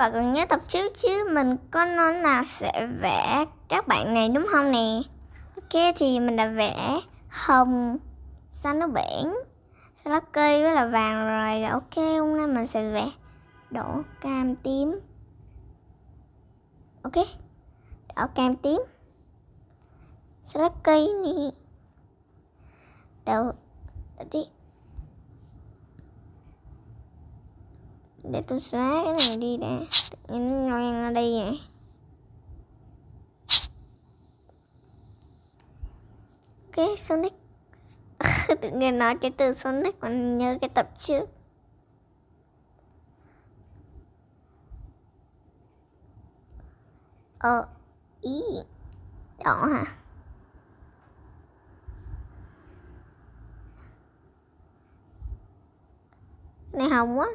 Và còn nhớ tập trước chứ, mình có nói là sẽ vẽ các bạn này đúng không nè? Ok, thì mình đã vẽ hồng, xanh nó biển, xanh lá cây với là vàng rồi. Ok, hôm nay mình sẽ vẽ đỏ, cam, tím. Ok, đỏ, cam, tím, xanh lá cây nè. Đầu tí. Để tôi xóa cái này đi đã. Tự nhiên nó loang ở đây vậy. Ok, Sonic. Tự nhiên nói cái từ Sonic còn nhớ cái tập trước. Ý đỏ hả? Này hồng quá.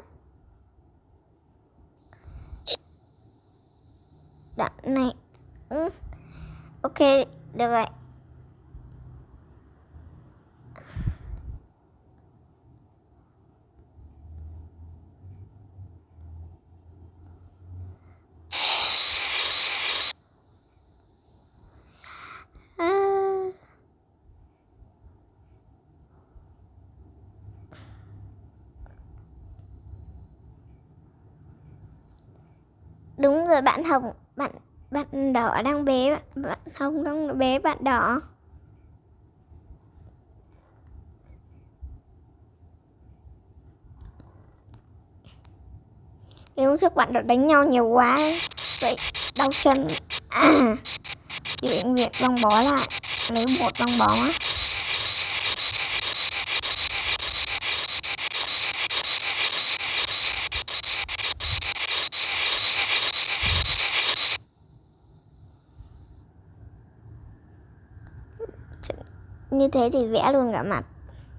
Đỏ này. Ok, được rồi. Đúng rồi, bạn hồng, bạn đỏ đang bế bạn hồng đang bế bạn đỏ. Vì hôm trước bạn đã đánh nhau nhiều quá ấy. Vậy đau chân. Đi bệnh viện băng bó lại, lấy bột băng bó á. Như thế thì vẽ luôn cả mặt.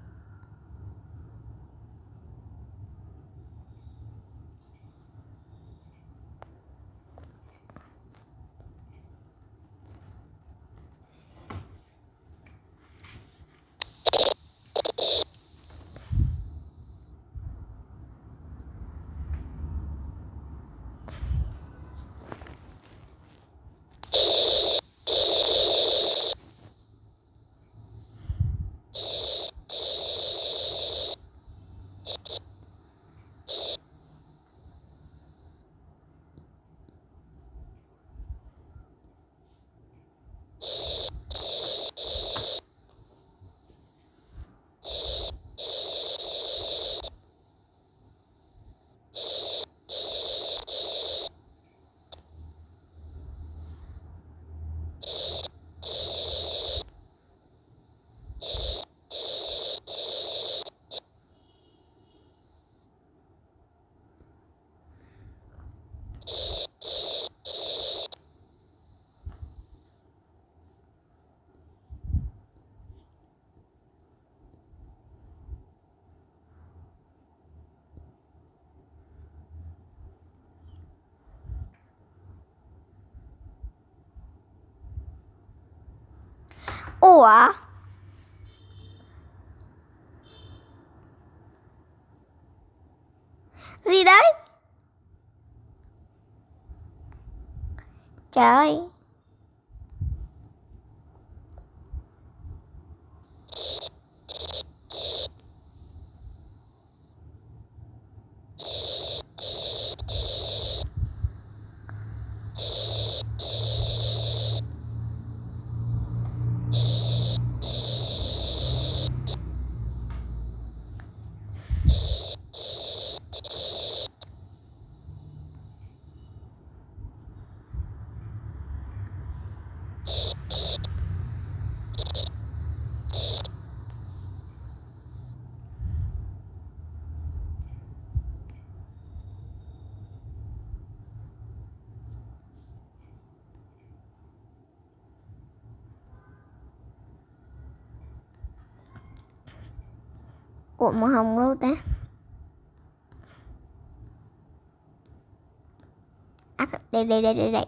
Ủa? Gì đấy? Trời ơi. Ủa màu hồng đâu ta? Đây.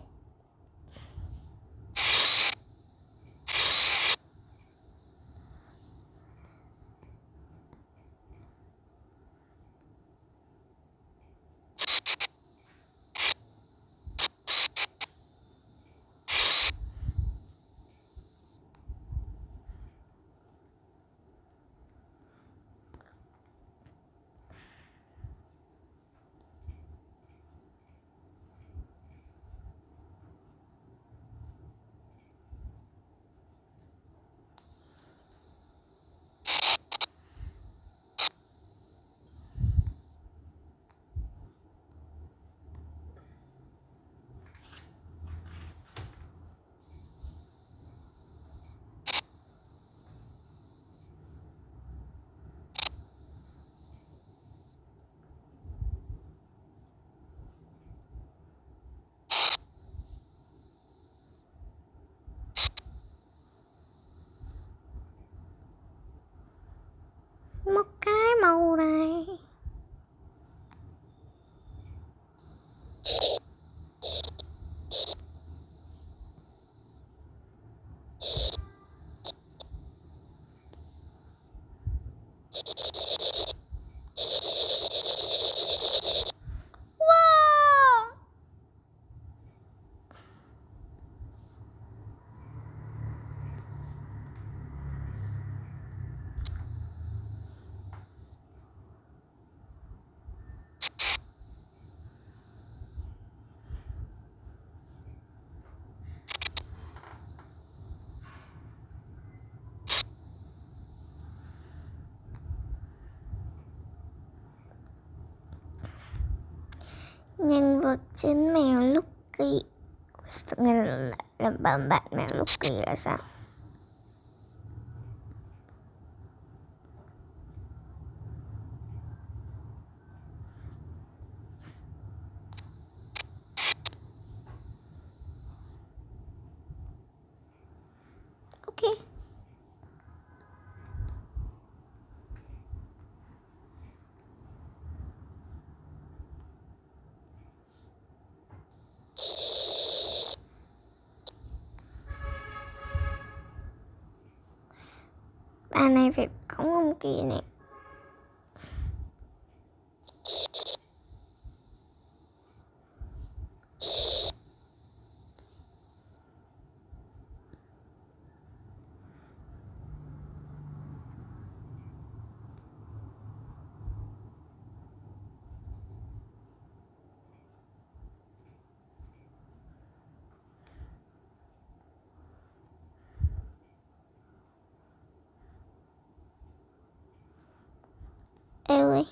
Nhân vật chính mèo Lucky. Tự nhiên lại là bạn mèo Lucky là sao? Ok. Bà này phải cõng ông kia nè. Ê ơi.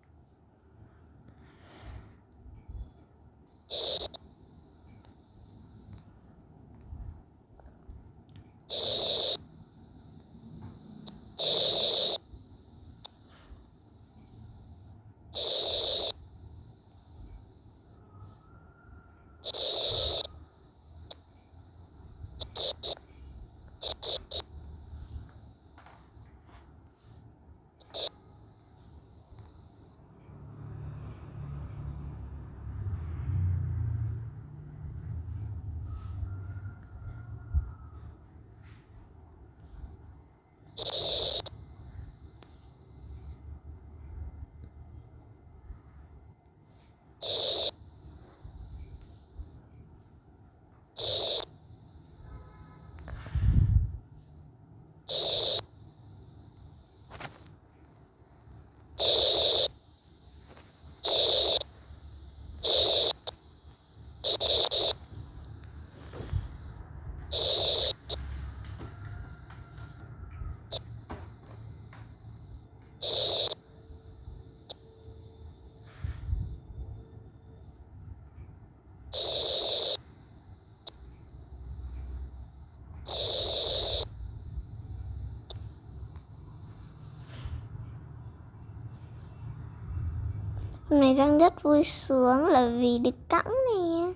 Hôm nay Giang rất vui sướng là vì được cõng nè.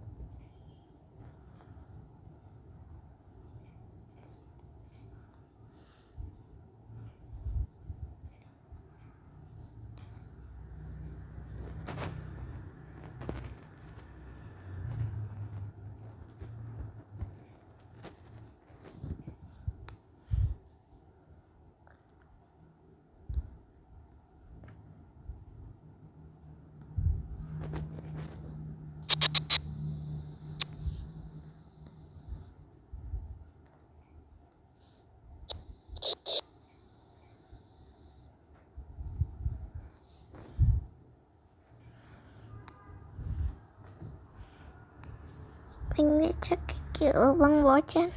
Mình sẽ chắc cái kiểu băng bó chân.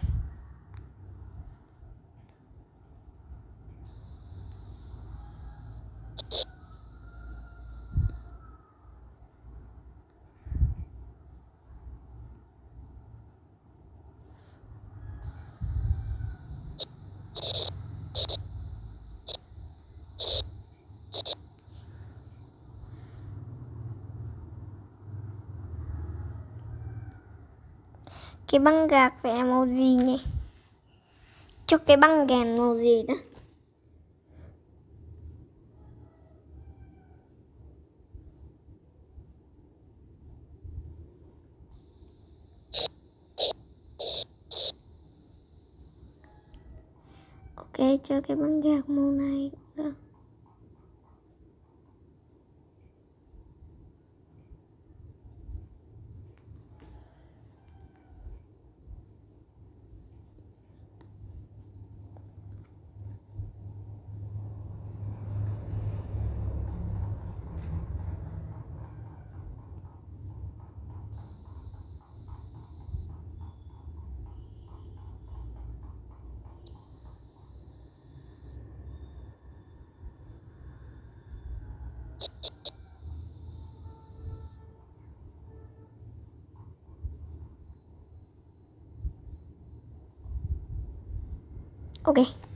Cái băng gạc phải là màu gì nhỉ? Cho cái băng gàn màu gì đó? Ok, cho cái băng gạc màu này cũng được. Ok.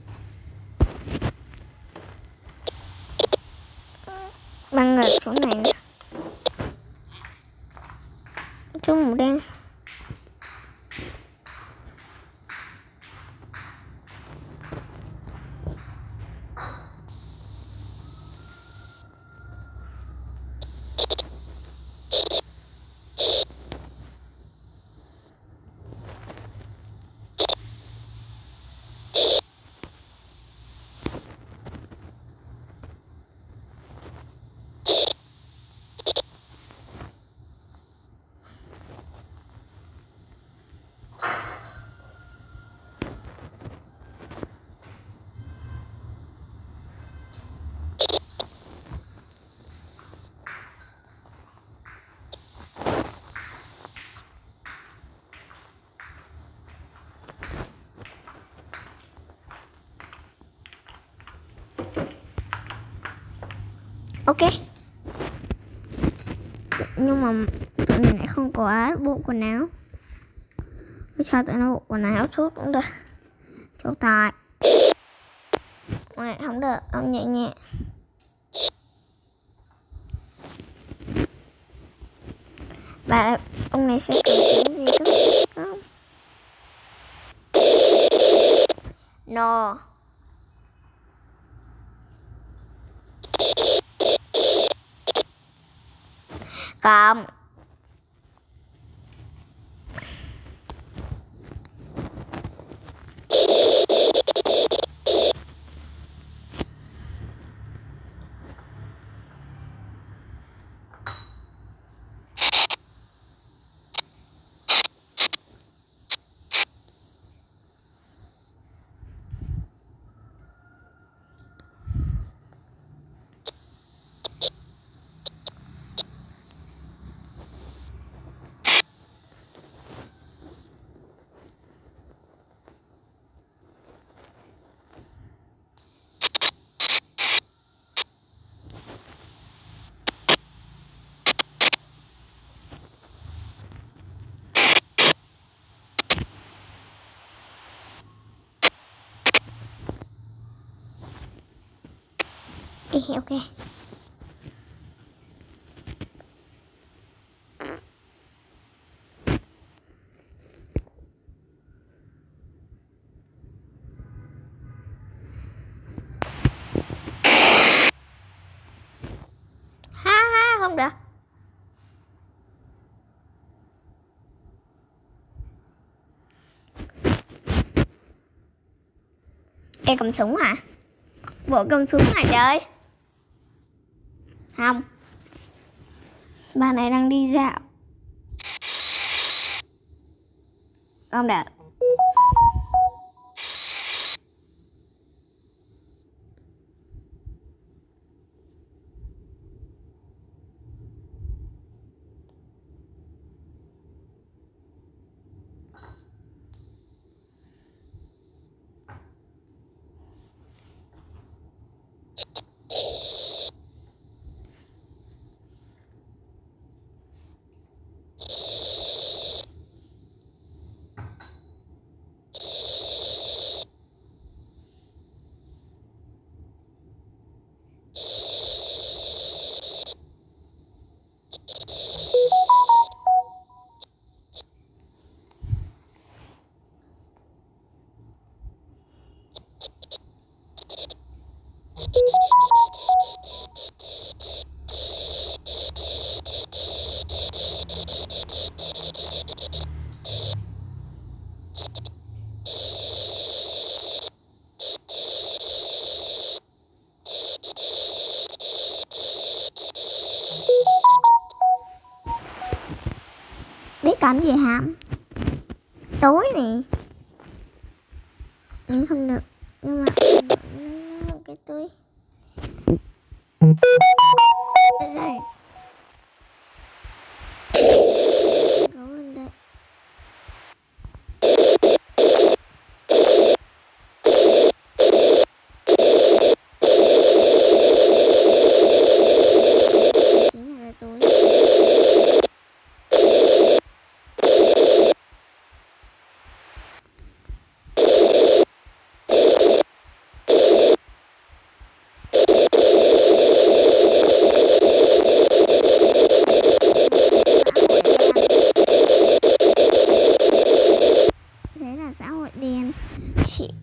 Băng ở chỗ này nè. Chỗ màu đen. Ok. Nhưng mà tụi này lại không có bộ quần áo. Tôi cho tụi nó bộ quần áo chút cũng được. Chỗ tài. Này không được, ông nhẹ nhẹ. Và ông này sẽ cầm kiếm gì không? No. Cầm. Ok. Ha không được. Em cầm súng hả? Bộ cầm súng hả trời? Không. Bà này đang đi dạo. Không được. Biết cầm gì hả? Tối nè. Nhưng không được. Nhưng mà lấy một cái túi. Rồi. Gấu lên đây. Chính là túi.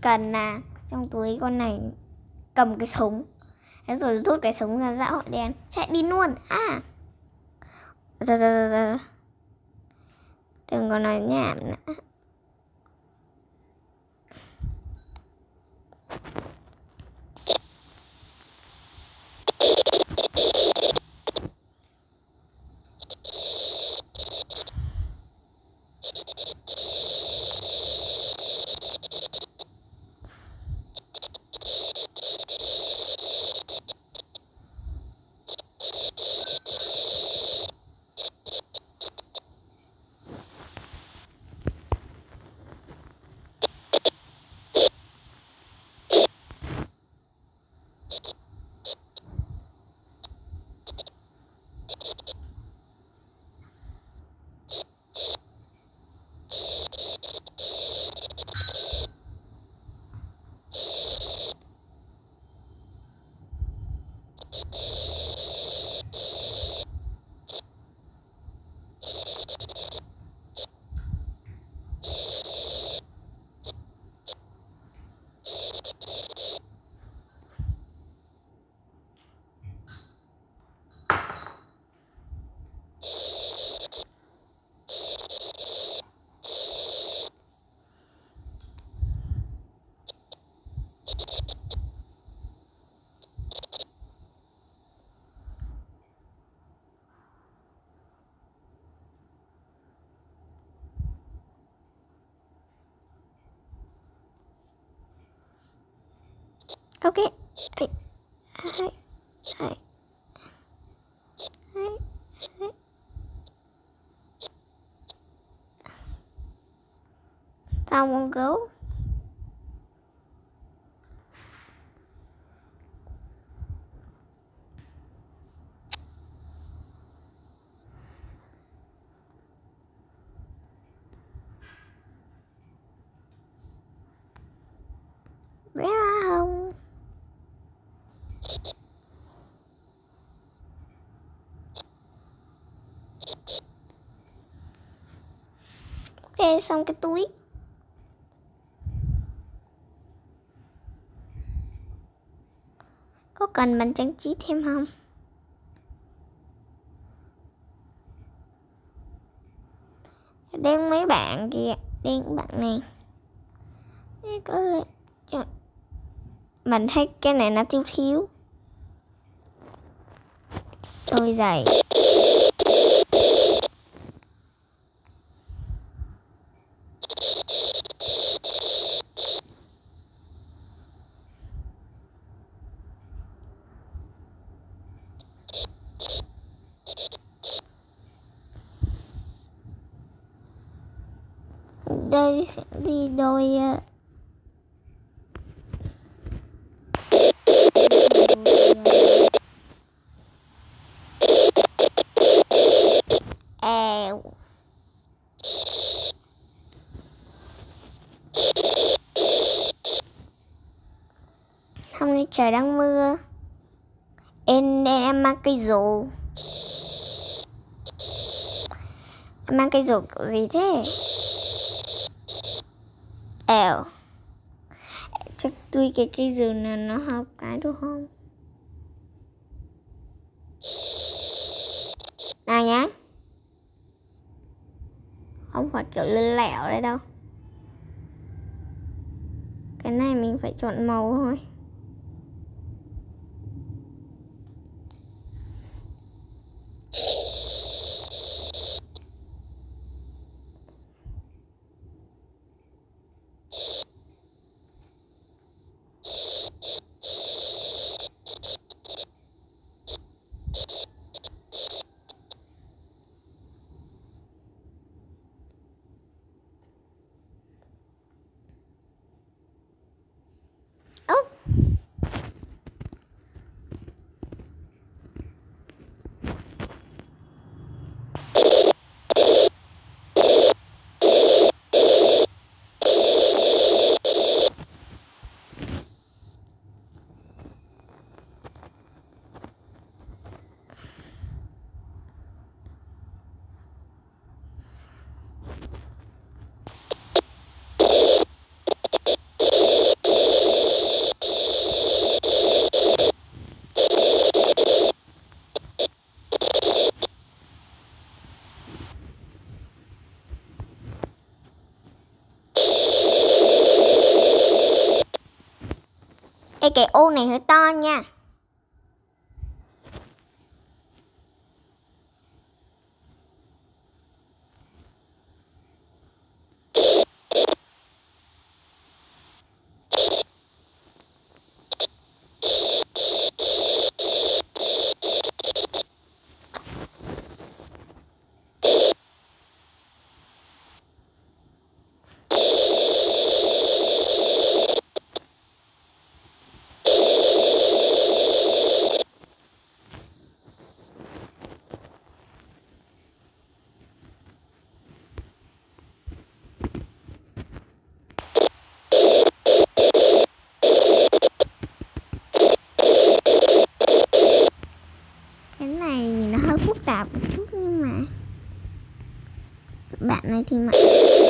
cần là trong túi con này cầm cái súng. Thế rồi rút cái súng ra dã hội đen, chạy đi luôn. Đừng có nói nhảm nữa. Ok. Tao con gấu. Bé không? Ok, xong cái túi. Có cần mình trang trí thêm không? Đen mấy bạn kìa, đen bạn này. Có lẽ mình thấy cái này nó thiếu. Đôi giày. Đây sẽ đi đôi hôm nay trời đang mưa. Em mang cây dù. Em mang cây dù kiểu gì thế? Chắc tôi cái cây dù này nó hợp cái đúng không? Nào nhá. Không phải kiểu lươn lẹo đấy đâu. Cái này mình phải chọn màu thôi. Ê, cái ô này hơi to nha. Cái này nhìn nó hơi phức tạp một chút nhưng mà bạn này thì mạnh.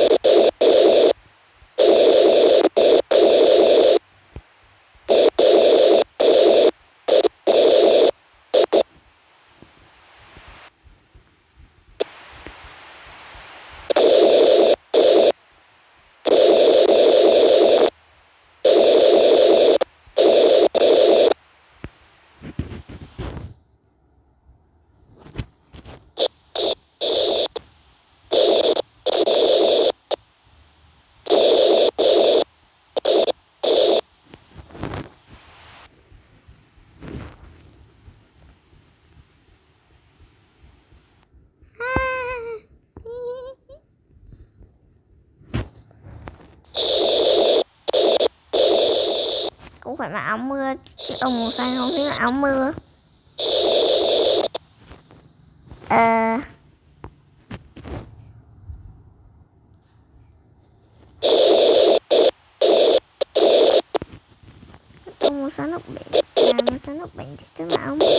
Cũng phải mặc áo mưa chứ ông màu xanh không thích mặc áo mưa. Ông màu xanh lúc bệnh, màu xanh lúc bệnh thì thích mặc áo mưa.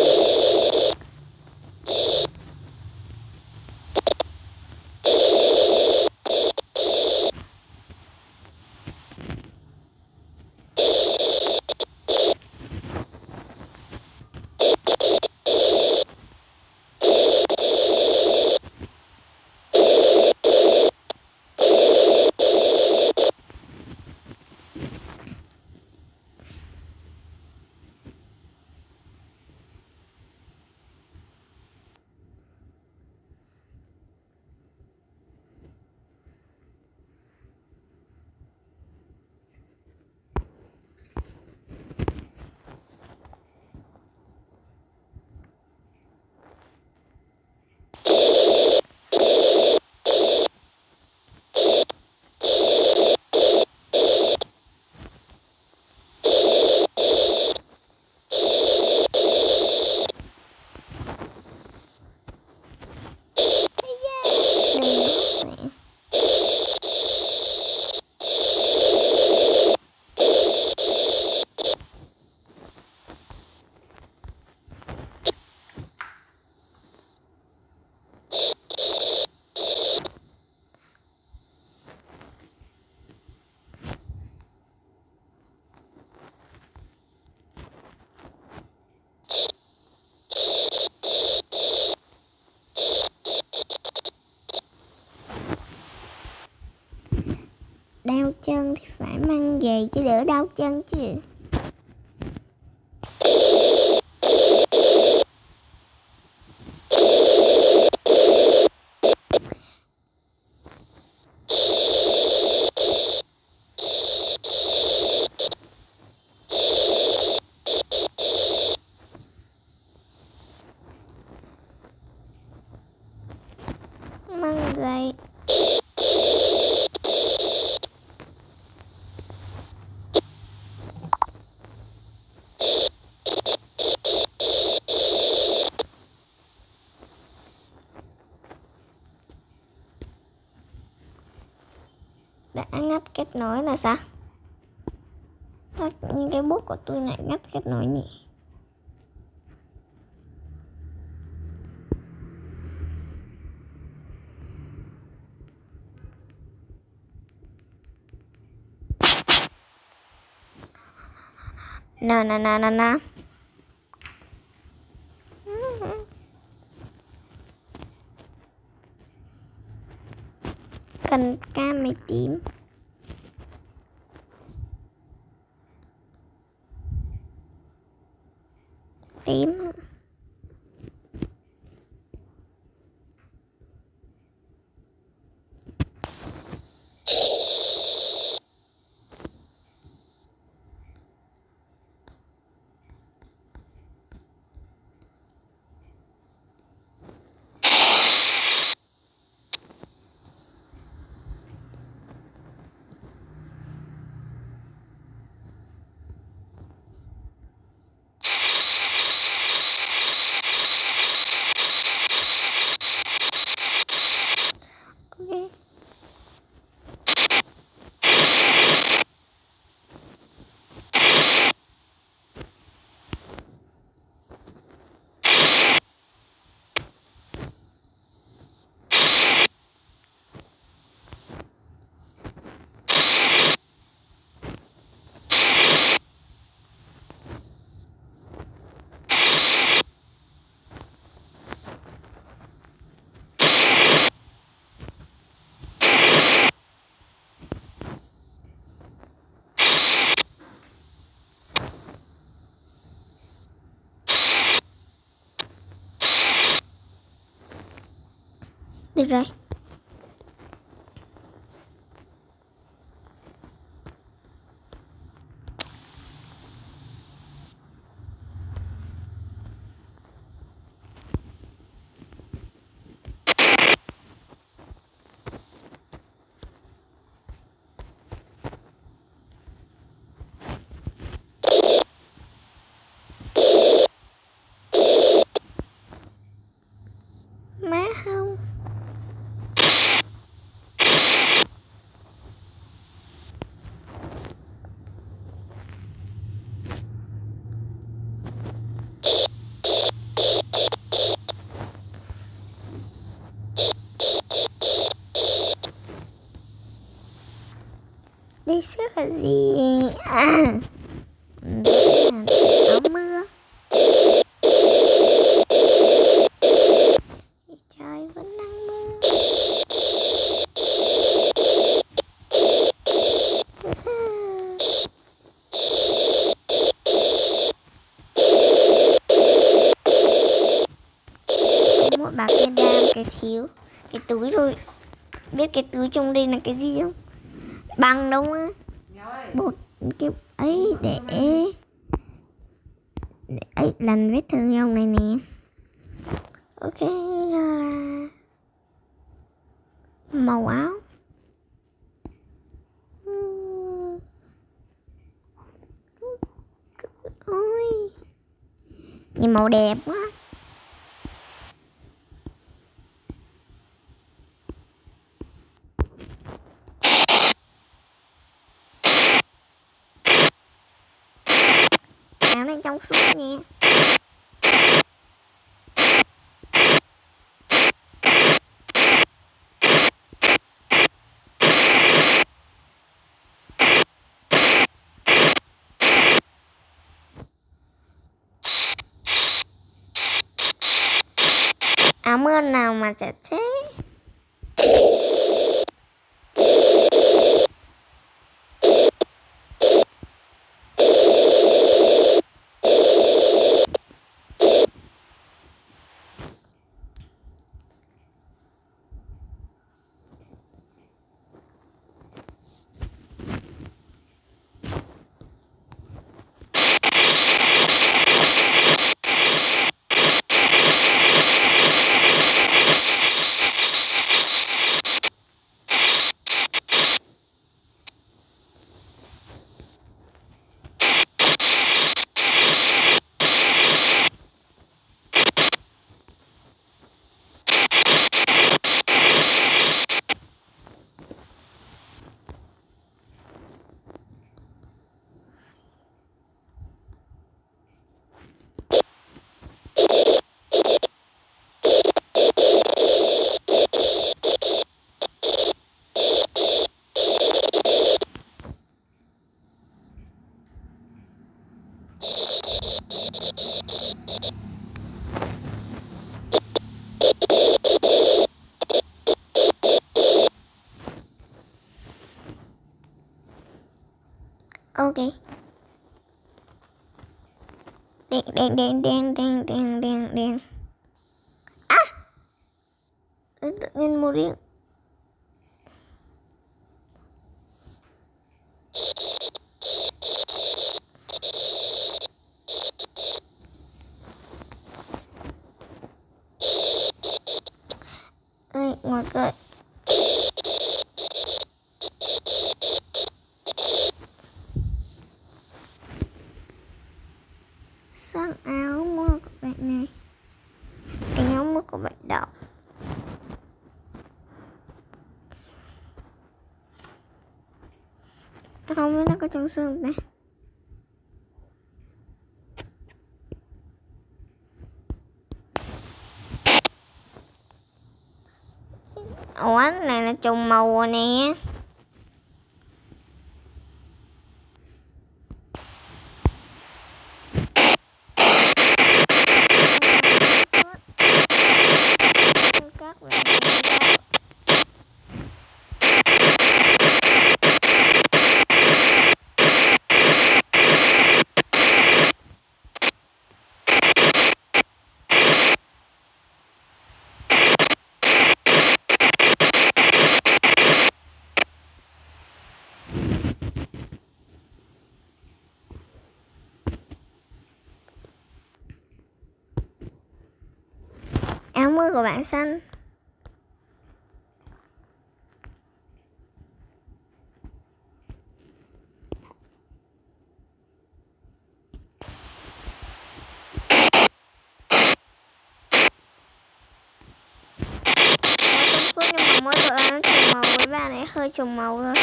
Đau chân thì phải mang giày chứ đỡ đau chân chứ. Mang giày. Đã ngắt kết nối là sao? Những cái bút của tôi lại ngắt kết nối nhỉ? Nào. Cần cam mày tím. tím. Ok. Được rồi. Má không. Đây sẽ là gì? À, áo mưa. Trời vẫn đang mưa. Có một bà kia đam cái thiếu cái túi thôi. Biết cái túi trong đây là cái gì không? Bằng đâu á. Bột cái ấy để ấy lần vết thương ông này nè. Ok, giờ là màu áo. Ôi, nhìn màu đẹp quá. Áo này trong suốt nha. Áo mưa nào mà chả thế. Ok. Đen. À, tự nhiên một điện. Ê, ngoài cười. Sắc áo mưa của bạn này. Cái áo mưa của bạn đỏ. Không biết nó có trong xương này. Ủa, này là trùng màu rồi nè. Các bạn áo mưa của bạn xanh. Nhưng mà mỗi tụi nó trùng màu với bạn ấy hơi trùng màu thôi.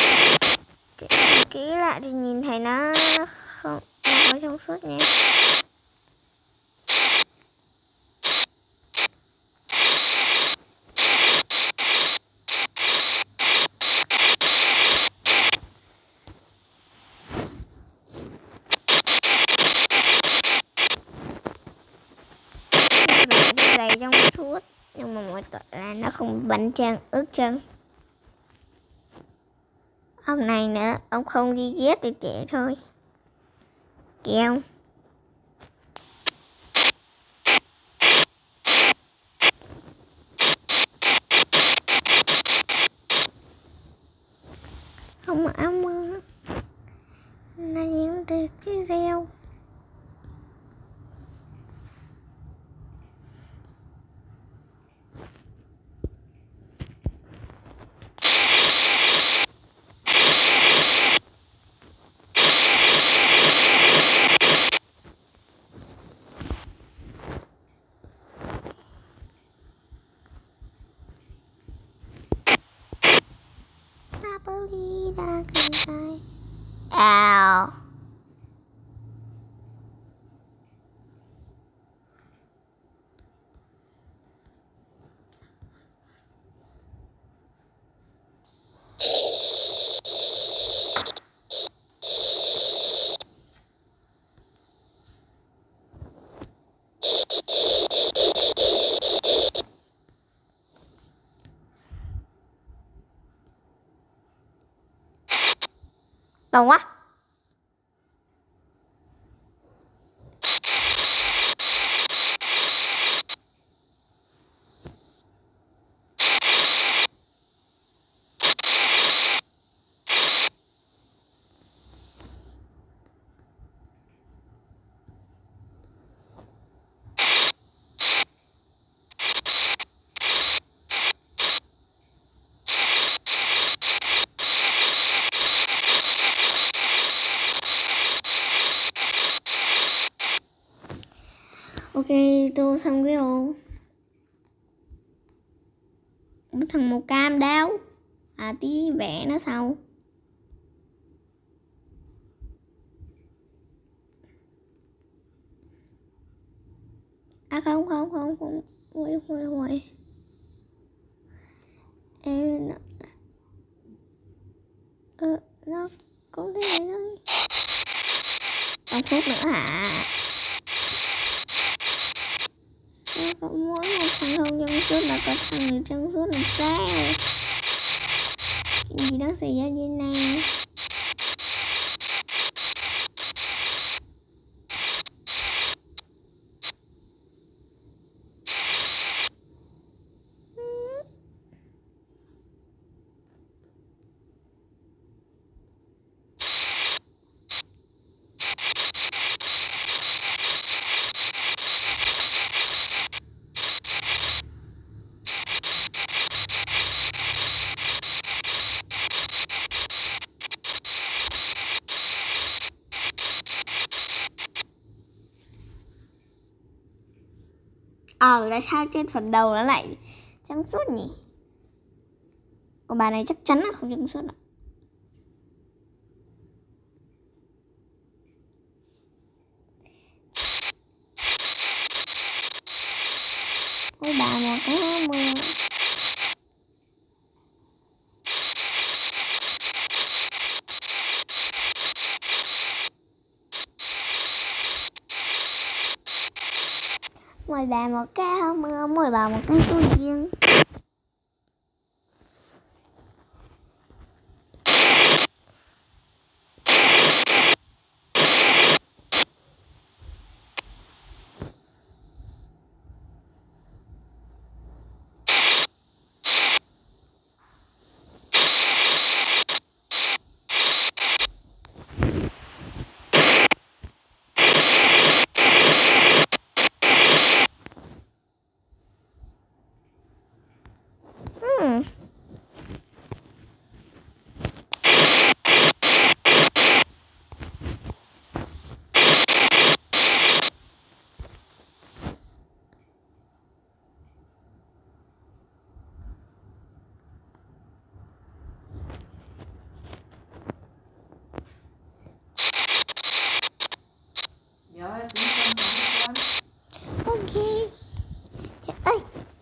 Kỹ lại thì nhìn thấy nó không có trong suốt nha. Giày trong suốt nhưng mà mỗi tội là nó không bắn chân ướt chân. Ông này nữa, ông không đi ghét thì trẻ thôi. Kêu không mặc áo mưa là những từ cái rêu. Napoli đã gần tay. Ào. To quá. Ok, tô xong cái ô. Thằng màu cam đau. À tí vẽ nó sau. À không. Ui. Em nó cũng thế này thôi. Còn phút nữa hả? Sao có mỗi một thằng không trong suốt là có thằng người trong suốt làm sao? Chuyện gì đang xảy ra vậy này? Tại sao trên phần đầu nó lại trắng suốt nhỉ? Còn bà này chắc chắn là không trắng suốt đâu. Ôi bà một cái mưa. Mời bà một cái áo mưa, mời bà một cái túi riêng. Rồi, xuống con con. Ok. Trời ơi.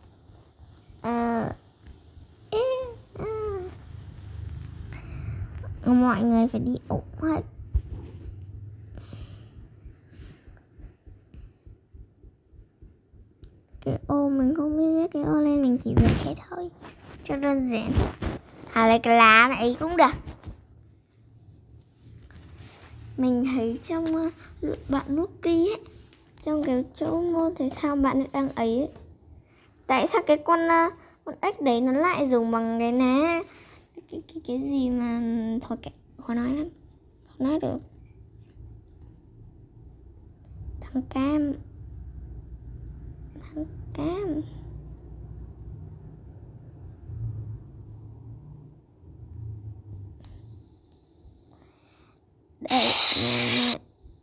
Mọi người phải đi ủng hết. Cái ô mình không biết viết cái ô lên, mình chỉ viết thế thôi cho đơn giản. Thả lại cái lá này cũng được. Mình thấy trong bạn Nuki ấy, trong cái chỗ môn thể thao bạn đang ấy, tại sao cái con ếch đấy nó lại dùng bằng cái ná cái gì mà thôi kệ, khó nói lắm, không nói được. Thằng cam đây nè.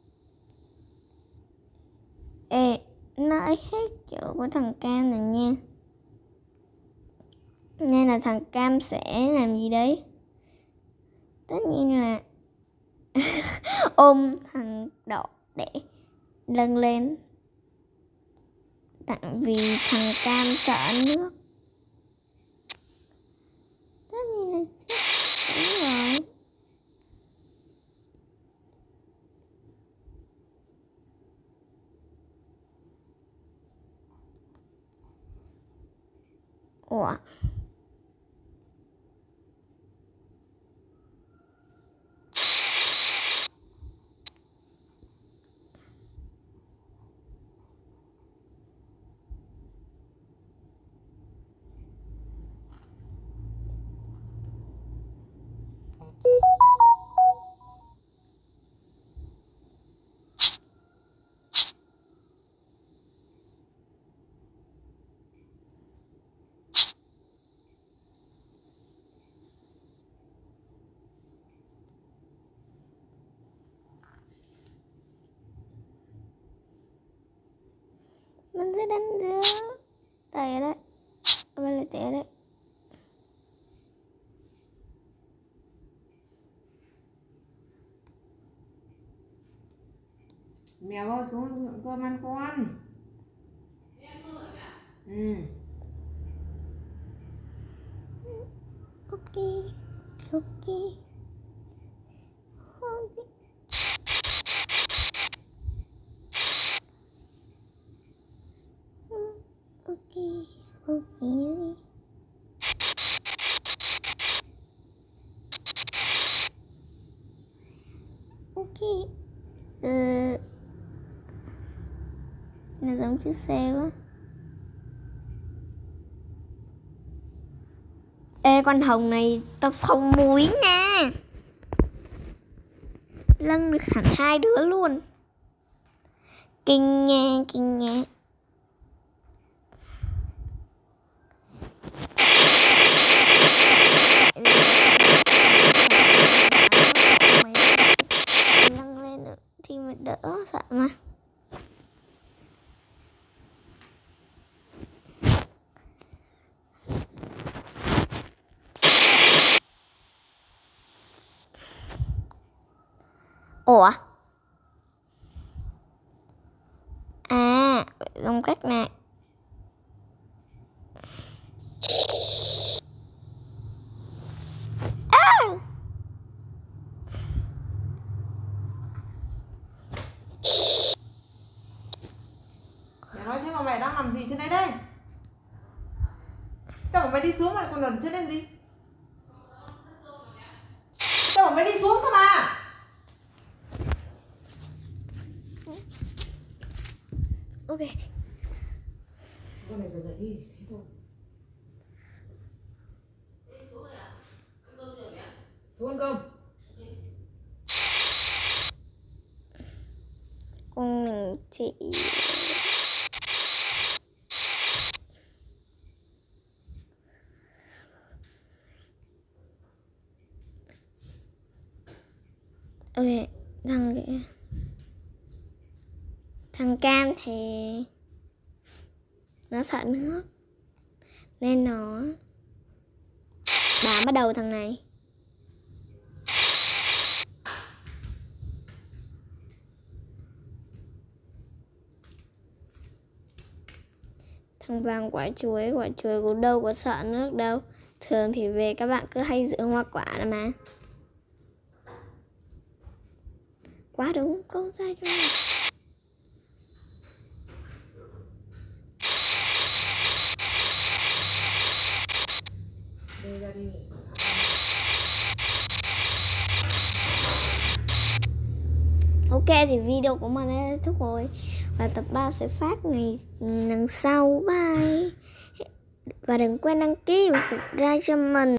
Ê, nói hết chỗ của thằng cam này nha. Nên là thằng cam sẽ làm gì đấy? Tất nhiên là ôm thằng đỏ để nâng lên. Tại vì thằng cam sợ nước. Tất nhiên là chết. Đúng rồi. Ủa? Mình sẽ đánh giữa tay ở đây, bên lại tay ở đây. Mèo ơi, xuống cơm ăn con. Ừ. Ok. Ok. Ok. Ok. Nó giống chiếc xe quá. Ê, con hồng này tập xong múi nha. Lân được hẳn 2 đứa luôn. Kinh nha, kinh nha. Nâng lên thì mình đỡ sợ mà. Ủa? À, dùng cách này. Mẹ nói thế mà mẹ đang làm gì trên đây đây? Tao bảo mày đi xuống mà lại còn ở trên đây làm gì? Tao bảo mày đi xuống cơ mà. Ok. Con này giờ lại đi, thế thôi. Xuống ăn cơm. Con mình chị ok, thằng Cam thì nó sợ nước nên nó bám vào đầu thằng này. Thằng Vàng quả chuối cũng đâu có sợ nước đâu. Thường thì về các bạn cứ hay giữ hoa quả đó mà. Quá đúng, con sai cho mình. Đi ra đi. Ok thì video của mình đã kết thúc rồi. Và tập 3 sẽ phát ngày lần sau. Bye. Và đừng quên đăng ký và subscribe cho mình.